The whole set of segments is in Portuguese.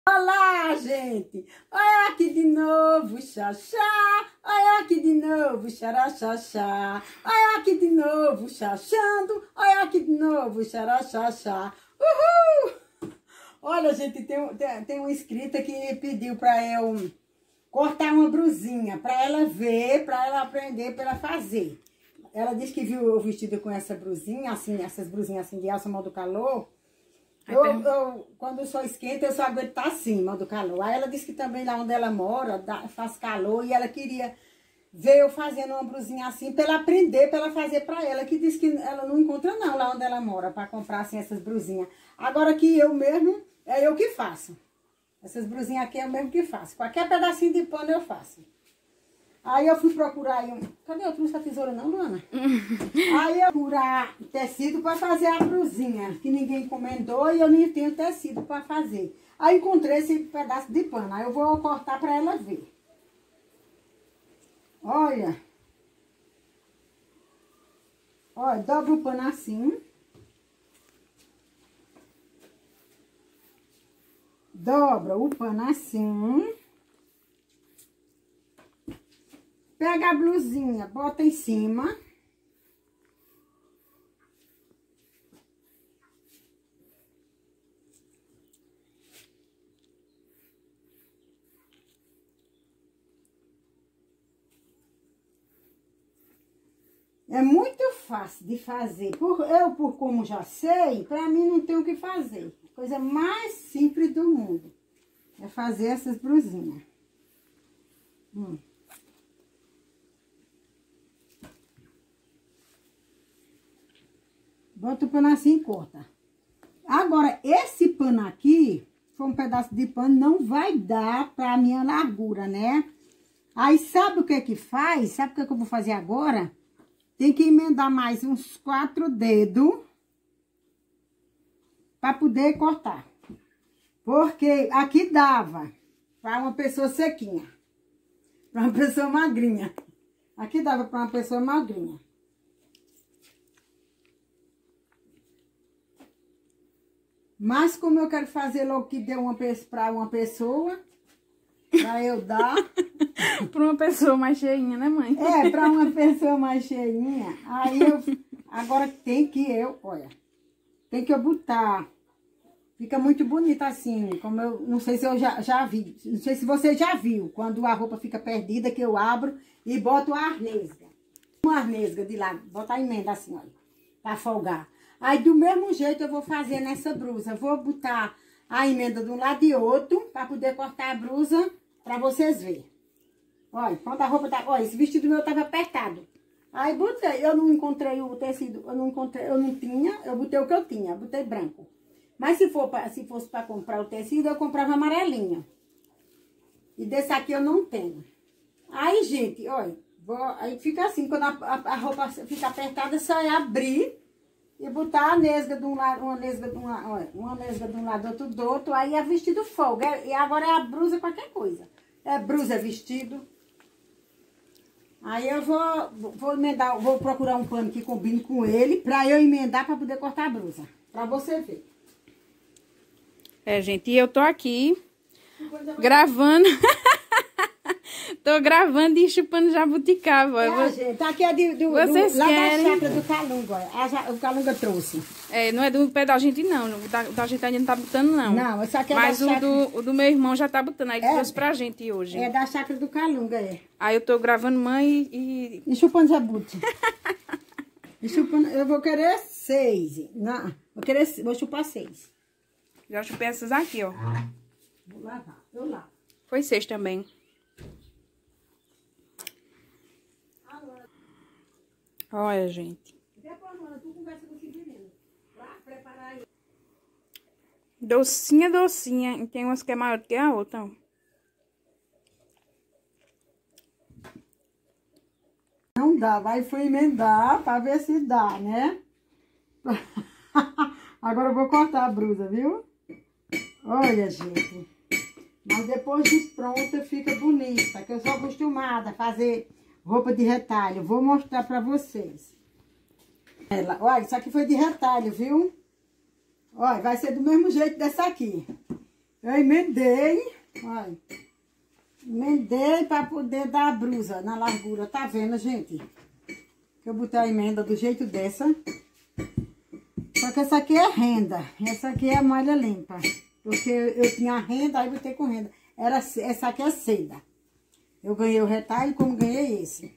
Olá, gente! Olha aqui de novo, xaxá! Olha aqui de novo, xaraxaxá! Olha aqui de novo, xaxando! Olha aqui de novo, xaraxaxá! Uhul! Olha, gente, tem uma inscrita que pediu para eu cortar uma brusinha, para ela ver, para ela aprender, para ela fazer. Ela disse que viu eu vestido com essa brusinha, assim, essas brusinhas assim de alça mal do calor. Quando eu só esquenta, eu só aguento estar acima do calor. Aí ela disse que também lá onde ela mora, faz calor, e ela queria ver eu fazendo uma brusinha assim, para ela aprender, para ela fazer para ela, que disse que ela não encontra não lá onde ela mora, para comprar assim essas brusinhas. Agora que eu mesmo, é eu que faço. Essas brusinhas aqui é eu mesmo que faço. Qualquer pedacinho de pano eu faço. Aí eu fui procurar aí Cadê? Eu trouxe a tesoura não, Luana? Aí eu fui procurar tecido para fazer a brusinha, que ninguém encomendou e eu nem tenho tecido para fazer. Aí encontrei esse pedaço de pano. Aí eu vou cortar para ela ver. Olha. Olha, dobra o pano assim. Dobra o pano assim. Pega a blusinha, bota em cima. É muito fácil de fazer. Por como já sei, pra mim não tem o que fazer. Coisa mais simples do mundo é fazer essas blusinhas. Bota o pano assim e corta. Agora, esse pano aqui, foi um pedaço de pano, não vai dar pra minha largura, né? Aí, sabe o que que faz? Sabe o que que eu vou fazer agora? Tem que emendar mais uns 4 dedos pra poder cortar. Porque aqui dava pra uma pessoa sequinha, pra uma pessoa magrinha. Aqui dava pra uma pessoa magrinha. Mas como eu quero fazer logo que dê pra uma pessoa, pra eu dar... Pra uma pessoa mais cheinha, né, mãe? É, pra uma pessoa mais cheinha. Aí agora olha, tem que eu botar. Fica muito bonita assim, como eu, não sei se eu já vi, não sei se você já viu, quando a roupa fica perdida, que eu abro e boto a arnesga. Uma arnesga de lado, botar a emenda assim, olha, pra folgar. Aí, do mesmo jeito, eu vou fazer nessa blusa. Vou botar a emenda de um lado e outro, pra poder cortar a blusa, pra vocês verem. Olha, quando a roupa tá... Olha, esse vestido meu tava apertado. Aí, botei, eu não encontrei o tecido, eu não tinha, eu botei o que eu tinha, botei branco. Mas se fosse pra comprar o tecido, eu comprava amarelinho. E desse aqui eu não tenho. Aí, gente, olha, aí fica assim, quando a roupa fica apertada, é só abrir... E botar a nesga de um lado, uma nesga de um lado, outro do outro, aí é vestido folga. E agora é a blusa, qualquer coisa. É blusa, é vestido. Aí eu vou emendar, vou procurar um pano que combine com ele, pra eu emendar pra poder cortar a blusa. Pra você ver. É, gente, e eu tô aqui gravando. Tô gravando e chupando jabuticaba. Gente, tá aqui é lá da chácara do Calunga, olha. O Calunga trouxe. É, não é do pé da gente, não. O da gente ainda não tá botando, não. Não, isso aqui é mas da chácara. o do meu irmão já tá botando. Aí ele trouxe pra gente hoje. É da chácara do Calunga, é. Aí eu tô gravando mãe e... E chupando jabuti. E chupando, eu vou querer 6. Não, vou chupar 6. Já chupei essas aqui, ó. Vou lavar, eu lavo. Foi 6 também. Olha, gente. Docinha, docinha. E tem umas que é maior do que a outra. Não dá, vai fui emendar pra ver se dá, né? Agora eu vou cortar a blusa, viu? Olha, gente. Mas depois de pronta fica bonita, que eu sou acostumada a fazer roupa de retalho. Vou mostrar pra vocês. Olha, isso aqui foi de retalho, viu? Olha, vai ser do mesmo jeito dessa aqui. Eu emendei, olha. Emendei para poder dar a brusa na largura. Tá vendo, gente? Que eu botei a emenda do jeito dessa. Só que essa aqui é renda. Essa aqui é malha limpa. Porque eu tinha renda, aí botei com renda. Essa aqui é seda. Eu ganhei o retalho como ganhei esse.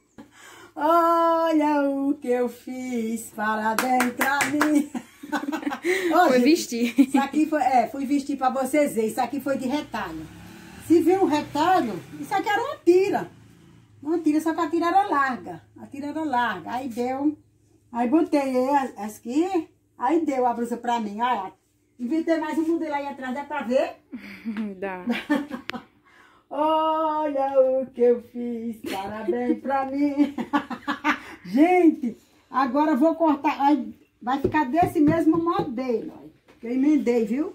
Olha o que eu fiz para dentro de mim. Ó, foi gente, vestir. Isso aqui foi, fui vestir para vocês verem. Isso aqui foi de retalho. Se viu um retalho, isso aqui era uma tira. Uma tira, só que a tira era larga. A tira era larga. Aí deu. Aí botei aqui. Aí deu a blusa pra mim. Olha. Inventei mais um modelo aí atrás. Dá pra ver? Dá. Olha o que eu fiz. Parabéns pra mim. Gente, agora eu vou cortar. Aí vai ficar desse mesmo modelo. Ó, que eu emendei, viu?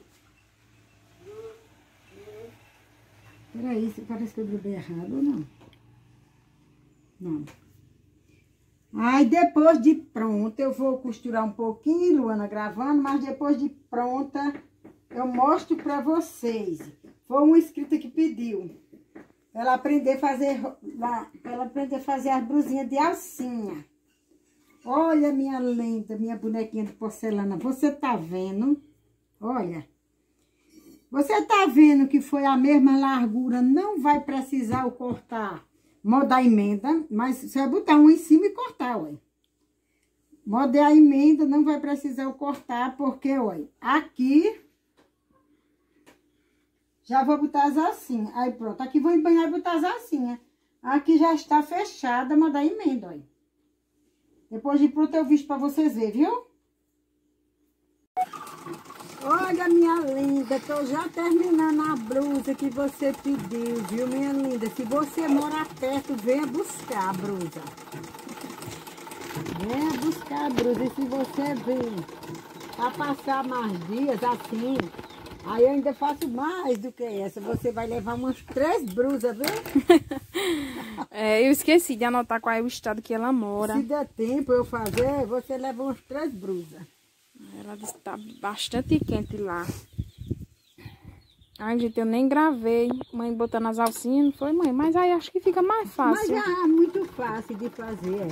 Peraí, parece que eu botei errado ou não? Não. Aí depois de pronta, eu vou costurar um pouquinho, Luana gravando, mas depois de pronta, eu mostro pra vocês. Foi uma inscrita que pediu. Ela aprender a fazer as blusinhas de alcinha. Olha minha lenta, minha bonequinha de porcelana. Você tá vendo? Olha. Você tá vendo que foi a mesma largura, não vai precisar eu cortar, modar a emenda, mas você vai botar um em cima e cortar, olha. Modei a emenda, não vai precisar eu cortar, porque, olha, aqui, já vou botar as alcinhas. Aí pronto, aqui vou embanhar e botar as alcinhas. Aqui já está fechada, modar a emenda, olha. Depois de pronto eu visto pra vocês verem, viu? Olha, minha linda, tô já terminando a blusa que você pediu, viu, minha linda? Se você morar perto, venha buscar a blusa. Venha buscar a blusa. E se você vir para passar mais dias assim, aí eu ainda faço mais do que essa. Você vai levar umas 3 blusas, viu? Eu esqueci de anotar qual é o estado que ela mora. Se der tempo eu fazer, você leva umas 3 blusas. Ela está bastante quente lá. Ai, gente, eu nem gravei. Mãe botando as alcinhas, não foi, mãe? Mas aí acho que fica mais fácil. Mas é muito fácil de fazer,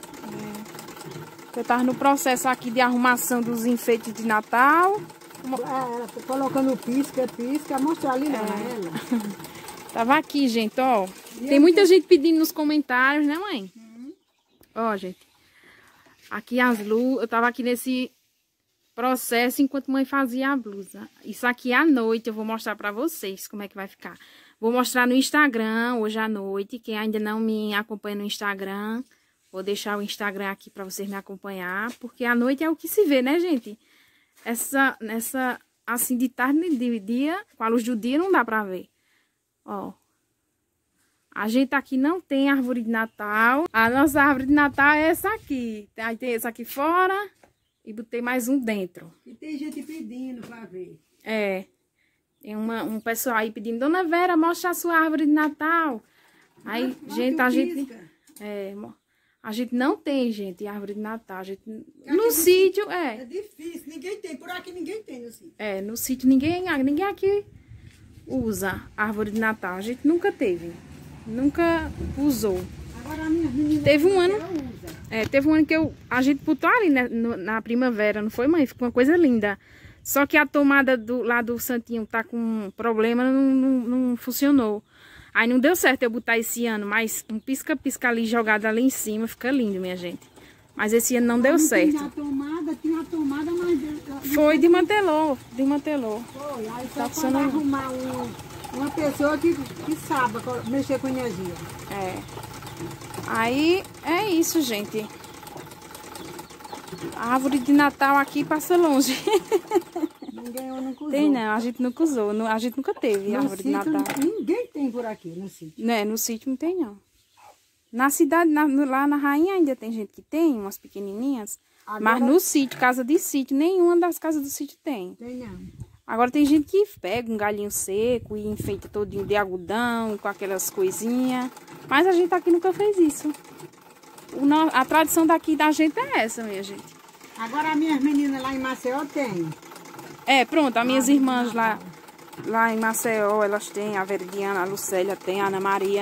Eu tava no processo aqui de arrumação dos enfeites de Natal. Tô colocando pisca, mostra ali, ela. Tava aqui, gente, ó. Tem muita gente pedindo nos comentários, né, mãe? Ó, gente. Aqui as luzes, eu tava aqui nesse processo enquanto mãe fazia a blusa. Isso aqui à noite eu vou mostrar pra vocês como é que vai ficar. Vou mostrar no Instagram hoje à noite. Quem ainda não me acompanha no Instagram, vou deixar o Instagram aqui pra vocês me acompanhar. Porque à noite é o que se vê, né, gente? Assim, de tarde e de dia, com a luz do dia não dá pra ver. Ó. A gente aqui não tem árvore de Natal. A nossa árvore de Natal é essa aqui. Aí tem essa aqui fora. E botei mais um dentro. E tem gente pedindo pra ver. Tem um pessoal aí pedindo, Dona Vera, mostra a sua árvore de Natal. Aí, a gente não tem, gente, árvore de Natal. No sítio, É difícil, ninguém tem. Por aqui ninguém tem no sítio. No sítio ninguém aqui usa árvore de Natal. A gente nunca teve. Nunca usou. Agora a minha menina teve um ano que a gente botou ali, né, na primavera, não foi, mãe? Ficou uma coisa linda. Só que a tomada lá do santinho tá com problema, não funcionou. Aí não deu certo eu botar esse ano, mas um pisca-pisca ali jogado ali em cima, fica lindo, minha gente. Mas esse ano não deu certo. Tinha a tomada, mas... Foi, desmantelou. Foi, aí só pode arrumar uma pessoa que saiba mexer com energia. Aí é isso, gente. A árvore de Natal aqui passa longe. Ninguém nunca usou. Tem não, a gente nunca usou. A gente nunca teve árvore de Natal. Ninguém tem por aqui no sítio. No sítio não tem não. Na cidade, lá na Rainha ainda tem gente que tem, umas pequenininhas. Agora, mas no sítio, casa de sítio, nenhuma das casas do sítio tem. Tem não. Agora tem gente que pega um galinho seco e enfeita todinho de algodão, com aquelas coisinhas. Mas a gente aqui nunca fez isso. A tradição daqui da gente é essa, minha gente. Agora as minhas meninas lá em Maceió tem. Pronto, as minhas irmãs lá lá em Maceió, elas têm a Veridiana, a Lucélia tem, a Ana Maria.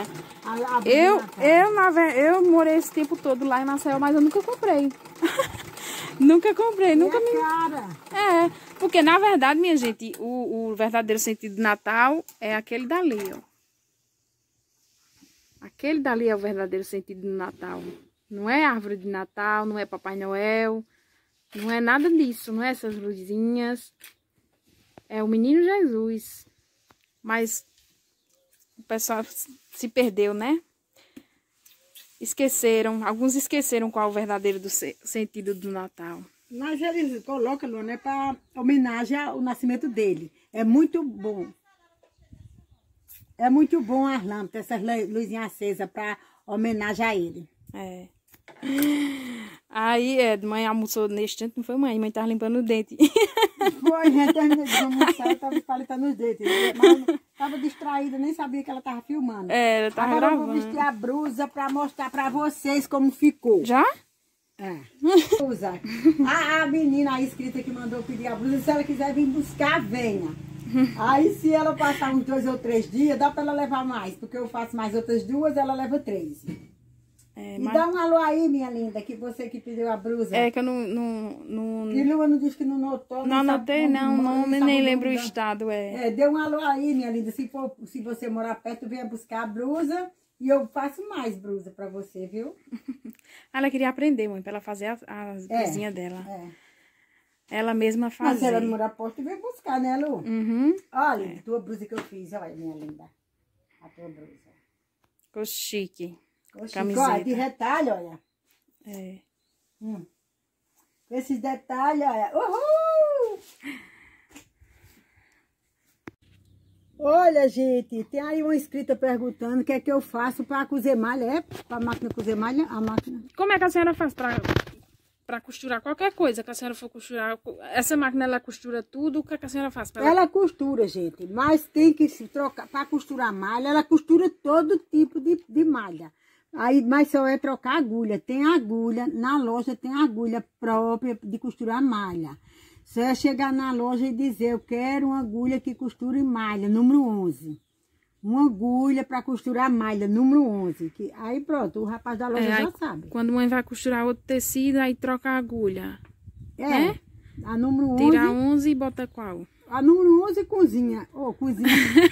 Eu morei esse tempo todo lá em Maceió, mas eu nunca comprei. Nunca comprei, nunca me... cara. É, porque na verdade, minha gente, o verdadeiro sentido do Natal é aquele dali, ó. Aquele dali é o verdadeiro sentido do Natal. Não é árvore de Natal, não é Papai Noel, não é nada disso, não é essas luzinhas. É o Menino Jesus. Mas o pessoal se perdeu, né? Esqueceram, alguns esqueceram qual é o verdadeiro sentido do Natal. Mas eles colocam, né, para homenagem ao nascimento dele. É muito bom. É muito bom as lâmpadas, essas luzinhas acesas para homenagem a ele. É. Aí, mãe almoçou nesse instante, não foi mãe? Mãe tava limpando o dente. Foi, gente, terminei de almoçar, eu tava palitando os dentes. Mas tava distraída, nem sabia que ela tava filmando. É, ela tava Agora gravando. eu vou vestir a blusa para mostrar para vocês como ficou. Já? É. Blusa. A menina aí escrita que mandou pedir a blusa, se ela quiser vir buscar, venha. Aí se ela passar uns 2 ou 3 dias, dá para ela levar mais, porque eu faço mais outras 2, ela leva 3. E mas... dá um alô aí, minha linda, que você que pediu a blusa. É que eu não... E Lua não disse que não notou. Não anotei, não, nem lembro o estado, dê um alô aí, minha linda, se você morar perto, venha buscar a blusa e eu faço mais blusa para você, viu? Ela queria aprender, mãe, para ela fazer as blusinhas dela. Ela mesma fazer. Mas se ela não morar perto, vem buscar, né, Lu? Uhum. Olha, a tua blusa que eu fiz, olha, minha linda. A tua blusa. Ficou chique. Camiseta. Olha, de retalho, olha. É. Com esses detalhes, olha. Uhul! Olha, gente, tem aí uma inscrita perguntando o que é que eu faço para cozer malha. É para máquina cozer malha? A máquina. Como é que a senhora faz para costurar qualquer coisa que a senhora for costurar? Essa máquina, ela costura tudo? O que é que a senhora faz? Ela costura, gente, mas tem que se trocar. Para costurar malha, ela costura todo tipo de malha. Aí, mas só é trocar agulha. Tem agulha, na loja tem agulha própria de costurar malha. Só é chegar na loja e dizer, eu quero uma agulha que costure malha, número 11. Uma agulha para costurar malha, número 11. Aí pronto, o rapaz da loja já sabe. Quando a mãe vai costurar outro tecido, aí troca a agulha. Né? A número 11. Tira a 11 e bota qual? A número 11 cozinha. Cozinha.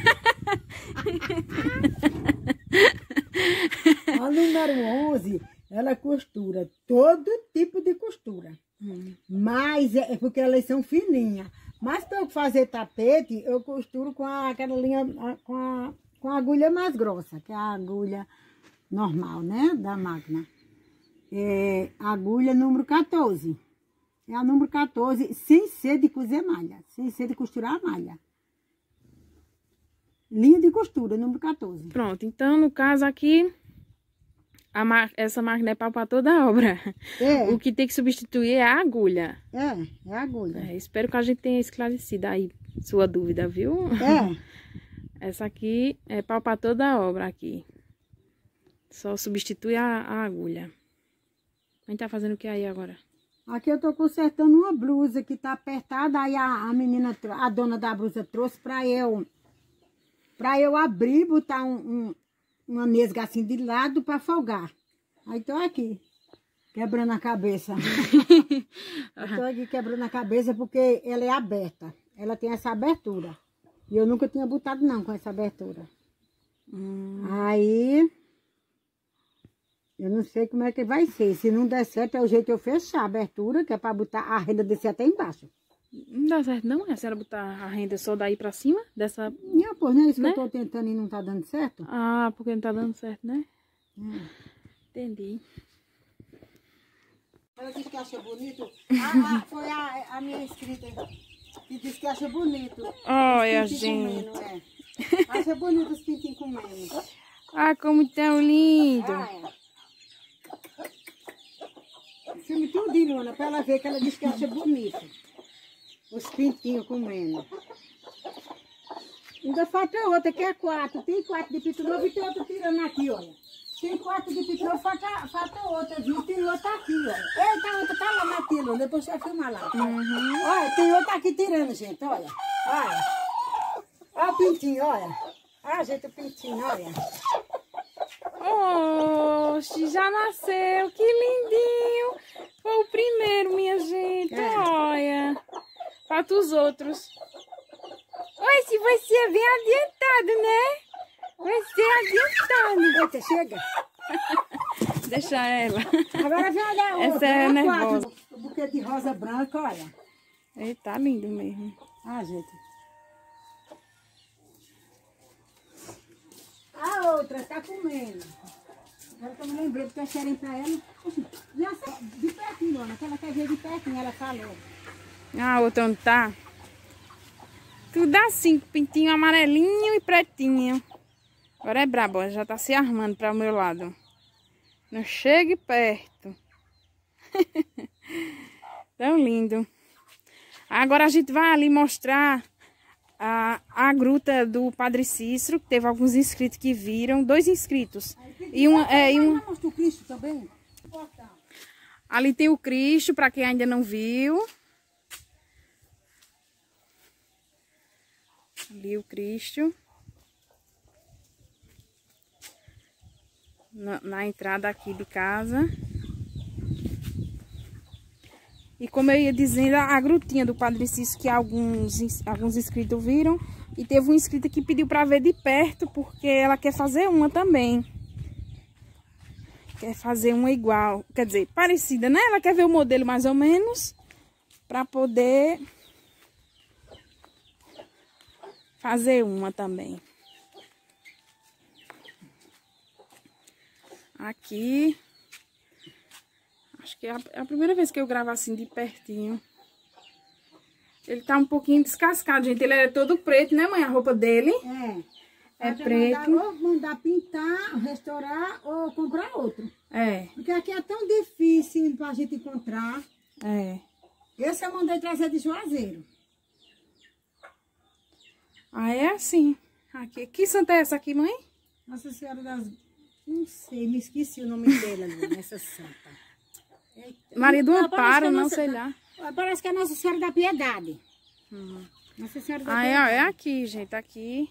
A número 11, ela costura todo tipo de costura. Mas é porque elas são fininhas. Mas para eu fazer tapete, eu costuro com aquela linha, com a agulha mais grossa, que é a agulha normal, né? Da máquina. É a agulha número 14. É a número 14, sem ser de cozer malha, sem ser de costurar a malha. Linha de costura, número 14. Pronto, então no caso aqui, essa máquina é para toda a obra. O que tem que substituir é a agulha. É a agulha. Espero que a gente tenha esclarecido aí sua dúvida, viu? Essa aqui é para toda a obra aqui. Só substitui a agulha. A gente tá fazendo o que aí agora? Aqui eu tô consertando uma blusa que tá apertada. Aí a menina, a dona da blusa trouxe para eu abrir, botar uma nesga assim de lado para folgar. Aí tô aqui, quebrando a cabeça. Eu tô aqui quebrando a cabeça porque ela é aberta. Ela tem essa abertura. E eu nunca tinha botado não com essa abertura. Aí, eu não sei como é que vai ser. Se não der certo, é o jeito de eu fechar a abertura, que é para botar a renda descer até embaixo. Não dá certo não? É a senhora botar a renda só daí pra cima? Dessa... Não, pois não é isso, né? Que eu tô tentando e não tá dando certo. Ah, porque não tá dando certo, né? Entendi. Ela disse que acha bonito. Foi a minha inscrita que disse que acha bonito. Olha, gente. Comendo, acha bonito os pintinhos comendo. Ah, como tão lindo. Filme tudinho, Luana, pra ela ver que ela disse que acha bonito. Os pintinhos comendo. Ainda falta outra, que é 4. Tem 4 de pinto novo e tem outro tirando aqui, olha. Tem 4 de pinto novo, falta outra, viu? Tem outra aqui, olha. Eita, a outra tá lá na tela, depois você vai filmar lá. Olha, tem outra aqui tirando, gente, olha. Olha. Olha o pintinho, olha. Ah, gente, o pintinho, olha. Oxe, já nasceu, que lindinho. Foi o primeiro, minha gente, olha. Falta os outros. Oi, se você é bem adiantado, né? Você é adiantado. Eita, chega. Deixa ela. Agora vem olhar a outra. Essa é nervosa. O buquê de rosa branca, olha. Ele tá lindo mesmo. Ah, gente. A outra tá comendo. Agora que eu me lembrei porque eu cheirei pra ela. Nossa, de pertinho, dona, que ela quer ver de pertinho, ela falou. A outra onde tá? Tudo assim, pintinho amarelinho e pretinho. Agora é brabo, ó, já tá se armando para o meu lado. Não chegue perto. Tão lindo. Agora a gente vai ali mostrar a gruta do Padre Cícero, que teve alguns inscritos que viram, 2 inscritos. E uma Mostra o Cristo também. ali tem o Cristo, para quem ainda não viu. Ali o Cristo. Na entrada aqui de casa. E como eu ia dizendo, a grutinha do Padre Cícero, que alguns inscritos viram. E teve um inscrito que pediu para ver de perto, porque ela quer fazer uma também. Quer fazer uma igual, quer dizer, parecida, né? Ela quer ver o modelo mais ou menos, para poder fazer uma também. Aqui, acho que é a primeira vez que eu gravo assim de pertinho. Ele tá um pouquinho descascado, gente. Ele é todo preto, né, mãe? A roupa dele é preto. Mandar pintar, restaurar ou comprar outro. É. Porque aqui é tão difícil pra gente encontrar. É. Esse eu mandei trazer de Juazeiro. Ah, é assim. Aqui. Que santa é essa aqui, mãe? Nossa Senhora das... Não sei, me esqueci o nome dela, essa santa. Eita. Maria do Parece Amparo, que é não Nossa- sei lá. Parece que é Nossa Senhora da Piedade. Nossa Senhora da Piedade. É aqui, gente, aqui.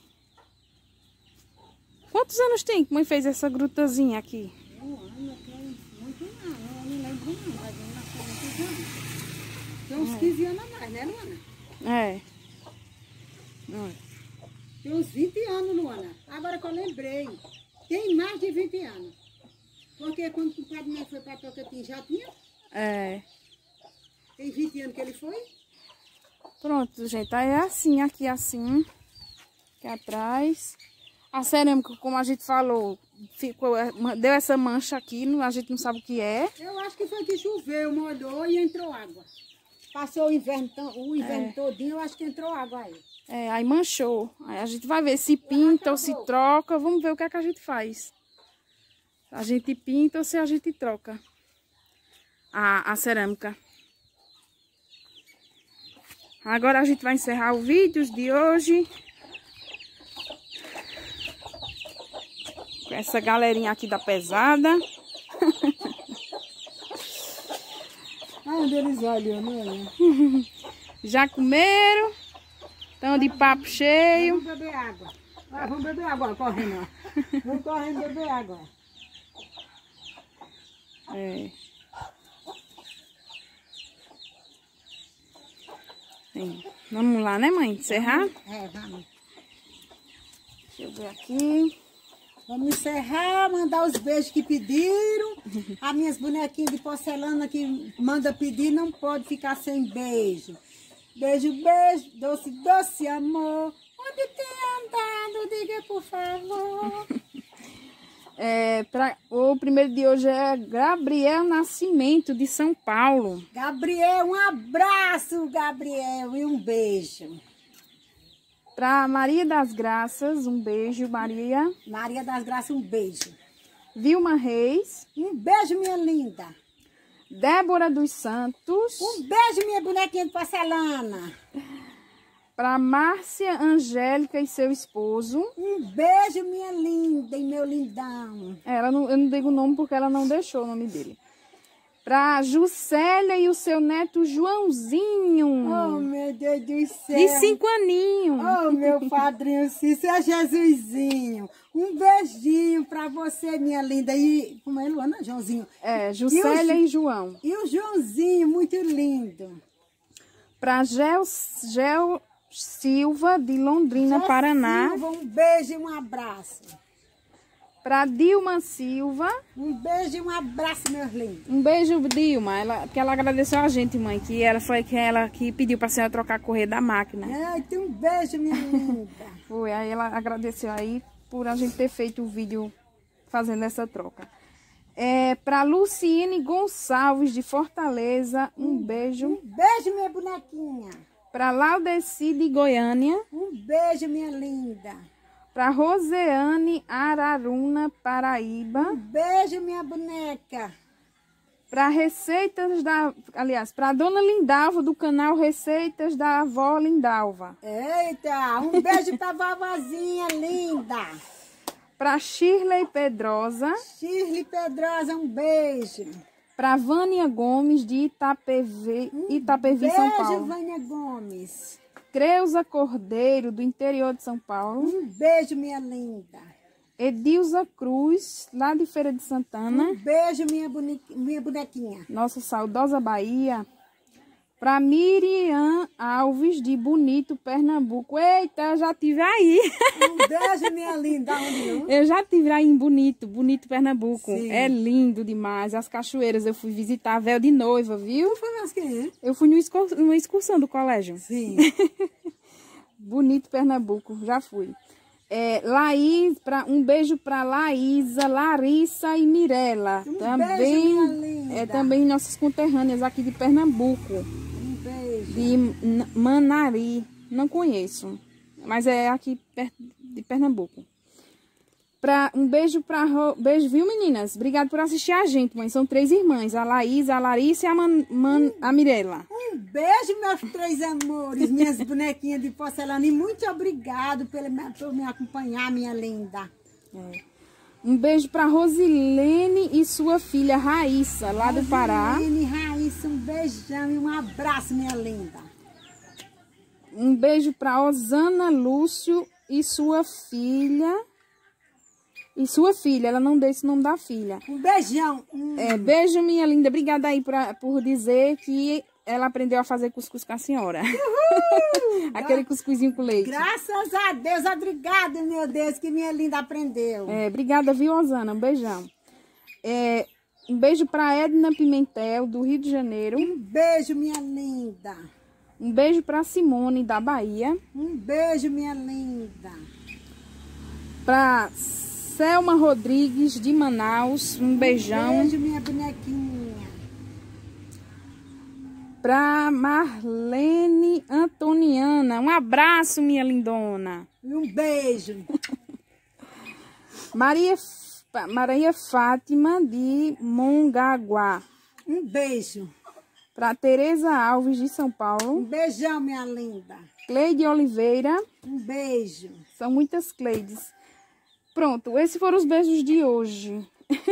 Quantos anos tem que mãe fez essa grutazinha aqui? Eu tenho muito não, eu não lembro não, mas eu nasci há muitos anos. Tem uns 15 anos a mais, né, Luana? É. Tem uns 20 anos, Luana. Agora que eu lembrei, tem mais de 20 anos. Porque quando o padre Neto foi para Tocantins já tinha? É. Tem 20 anos que ele foi? Pronto, gente. Aí é assim, aqui assim. Aqui atrás. A cerâmica, como a gente falou, deu essa mancha aqui, a gente não sabe o que é. Eu acho que foi que choveu, molhou e entrou água. Passou o inverno todinho, eu acho que entrou água aí. É, aí manchou. Aí a gente vai ver se pinta ou se troca. Vamos ver o que é que a gente faz. Se a gente pinta ou se a gente troca a cerâmica. Agora a gente vai encerrar o vídeo de hoje. Com essa galerinha aqui da pesada. Ah, onde eles olham, né? Já comeram. Estão de papo cheio. Vamos beber água. Ah, vamos beber água, correndo. Ó. Vamos correndo beber água. É. Sim. Vamos lá, né, mãe? Encerrar? É, vamos. Deixa eu ver aqui. Vamos encerrar, mandar os beijos que pediram. As minhas bonequinhas de porcelana que manda pedir não pode ficar sem beijo. Beijo, beijo, doce, doce amor. Onde tem andado, diga por favor. O primeiro de hoje é Gabriel Nascimento, de São Paulo. Gabriel, um abraço, Gabriel, e um beijo. Para Maria das Graças, um beijo, Maria. Maria das Graças, um beijo. Vilma Reis. Um beijo, minha linda. Débora dos Santos. Um beijo, minha bonequinha de porcelana. Para Márcia Angélica e seu esposo. Um beijo, minha linda e meu lindão. Eu não digo o nome porque ela não deixou o nome dele. Pra Juscelia e o seu neto Joãozinho. Oh, meu Deus do céu. De 5 aninhos. Oh, meu padrinho Cícero, Jesusinho. Um beijinho pra você, minha linda. E como é, Luana? Joãozinho. É, Juscelia e João. E o Joãozinho, muito lindo. Pra Gel Silva, de Londrina, Paraná. Silva, um beijo e um abraço. Pra Dilma Silva. Um beijo e um abraço, meus lindos. Um beijo, Dilma. Porque ela agradeceu a gente, mãe, que ela foi ela que pediu pra senhora trocar a correia da máquina. Ai, tem um beijo, minha linda. Foi, aí ela agradeceu aí por a gente ter feito o vídeo fazendo essa troca. Pra Luciene Gonçalves, de Fortaleza, um beijo. Um beijo, minha bonequinha. Pra Laudeci, de Goiânia. Um beijo, minha linda. Para Roseane Araruna, Paraíba. Um beijo, minha boneca. Para Receitas da... Aliás, para Dona Lindalva, do canal Receitas da Avó Lindalva. Eita, um beijo para a vovozinha linda. Para Shirley Pedrosa. Shirley Pedrosa, um beijo. Para Vânia Gomes, de Itapevi, São Paulo. Beijo, Vânia Gomes. Creuza Cordeiro, do interior de São Paulo. Um beijo, minha linda. Edilza Cruz, lá de Feira de Santana. Um beijo, minha bonequinha. Nossa saudosa Bahia. Para Miriam Alves, de Bonito, Pernambuco. Eita, já tive aí. Um beijo, minha linda. Onde? Eu já estive aí em Bonito, Pernambuco. Sim. É lindo demais. As cachoeiras, eu fui visitar, véu de noiva, viu? Tu foi mais quem? Eu fui numa excursão do colégio. Sim. Bonito, Pernambuco, já fui. Laís, um beijo para Laísa, Larissa e Mirella. Um também, beijo, minha linda. Também nossas conterrâneas aqui de Pernambuco. Um beijo. De Manari. Não conheço, mas é aqui perto de Pernambuco. Um beijo beijo, viu, meninas? Obrigada por assistir a gente, mãe. São 3 irmãs, a Laís, a Larissa e a Mirella. Um beijo, meus 3 amores, minhas bonequinhas de porcelana. E muito obrigado por me acompanhar, minha linda. Um beijo para Rosilene e sua filha Raíssa, lá do Pará. Rosilene, Raíssa, um beijão e um abraço, minha linda. Um beijo para Osana Lúcio e sua filha. Ela não deu esse nome da filha. Um beijão. Beijo, minha linda. Obrigada aí por dizer que ela aprendeu a fazer cuscuz com a senhora. Uhul! Aquele cuscuzinho com leite. Graças a Deus. Obrigada, meu Deus, que minha linda aprendeu. Obrigada, viu, Osana? Um beijão. Um beijo para Edna Pimentel, do Rio de Janeiro. Um beijo, minha linda. Um beijo para Simone, da Bahia. Um beijo, minha linda. Para Selma Rodrigues, de Manaus, um beijão. Um beijo, minha bonequinha. Para Marlene Antoniana, um abraço, minha lindona. E um beijo. Maria Fátima, de Mongaguá. Um beijo. Para Tereza Alves, de São Paulo. Um beijão, minha linda. Cleide Oliveira. Um beijo. São muitas Cleides. Pronto, esses foram os beijos de hoje.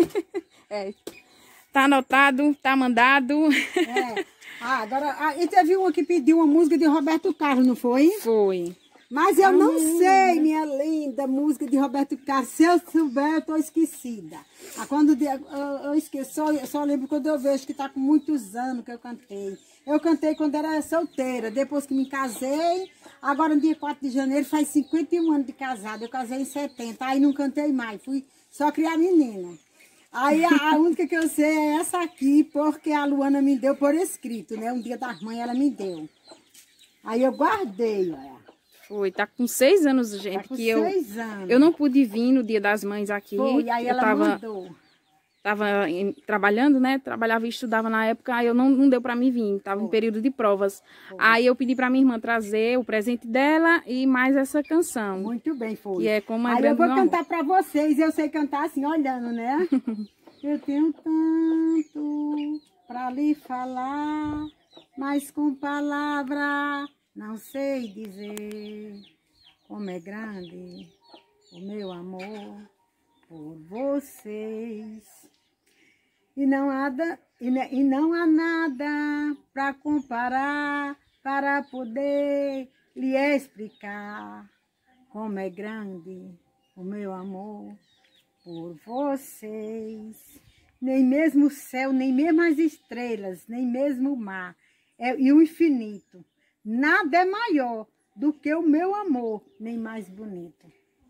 Tá anotado, tá mandado. Agora, e teve uma que pediu uma música de Roberto Carlos, não foi? Foi. Mas eu não sei, minha linda, música de Roberto Carlos. Se eu souber, eu tô esquecida. Quando eu esqueço, eu só lembro quando eu vejo que tá com muitos anos que eu cantei. Eu cantei quando era solteira, depois que me casei. Agora, no dia 4 de janeiro, faz 51 anos de casada. Eu casei em 70, aí não cantei mais. Fui só criar menina. Aí a única que eu sei é essa aqui, porque a Luana me deu por escrito, né? Um dia das mães ela me deu. Aí eu guardei, olha. Foi, tá com 6 anos, gente. Tá com que 6 anos. Eu não pude vir no Dia das Mães aqui. Foi, aí ela mandou. Tava trabalhando, né? Trabalhava e estudava na época, aí eu não deu pra mim vir. Tava em período de provas. Aí eu pedi pra minha irmã trazer o presente dela e mais essa canção. Muito bem, foi. Que é como a aí grande eu vou cantar pra vocês. Eu sei cantar assim, olhando, né? Eu tenho tanto pra lhe falar, mas com palavra não sei dizer como é grande o meu amor por vocês. E não há nada para comparar, para poder lhe explicar como é grande o meu amor por vocês. Nem mesmo o céu, nem mesmo as estrelas, nem mesmo o mar e o infinito. Nada é maior do que o meu amor, nem mais bonito.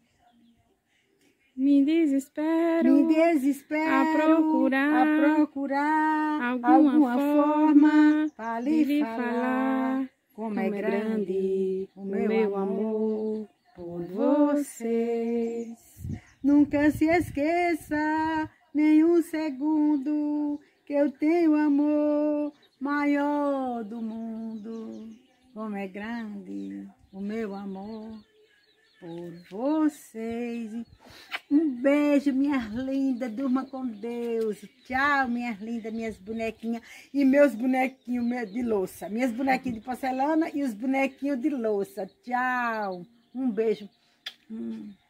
Me desespero a procurar alguma forma para lhe falar como é grande o meu amor por vocês. Nunca se esqueça nem um segundo que eu tenho amor maior do mundo. Como é grande o meu amor por vocês. Um beijo, minhas lindas. Durma com Deus. Tchau, minhas lindas, minhas bonequinhas. E meus bonequinhos de louça. Minhas bonequinhas de porcelana e os bonequinhos de louça. Tchau. Um beijo.